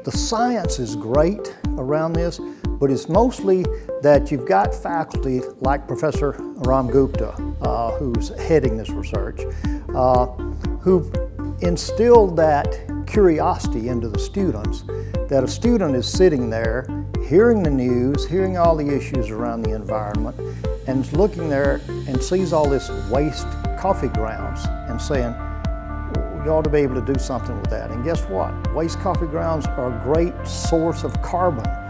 The science is great around this, but it's mostly that you've got faculty like Professor Ram Gupta, who's heading this research, who've instilled that curiosity into the students, that a student is sitting there hearing the news, hearing all the issues around the environment, and is looking there and sees all this waste coffee grounds and saying, you ought to be able to do something with that. And guess what? Waste coffee grounds are a great source of carbon.